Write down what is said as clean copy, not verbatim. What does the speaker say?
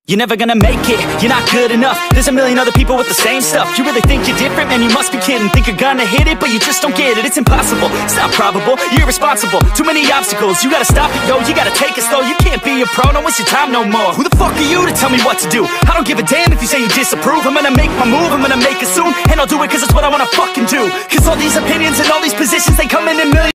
You're never gonna make it, you're not good enough. There's a million other people with the same stuff. You really think you're different? Man, you must be kidding. Think you're gonna hit it, but you just don't get it. It's impossible, it's not probable, you're irresponsible. Too many obstacles, you gotta stop it, yo. You gotta take it slow, you can't be a pro. Don't waste your time no more. Who the fuck are you to tell me what to do? I don't give a damn if you say you disapprove. I'm gonna make my move, I'm gonna make it soon. And I'll do it cause it's what I wanna fucking do. Cause all these opinions and all these positions, they come in millions.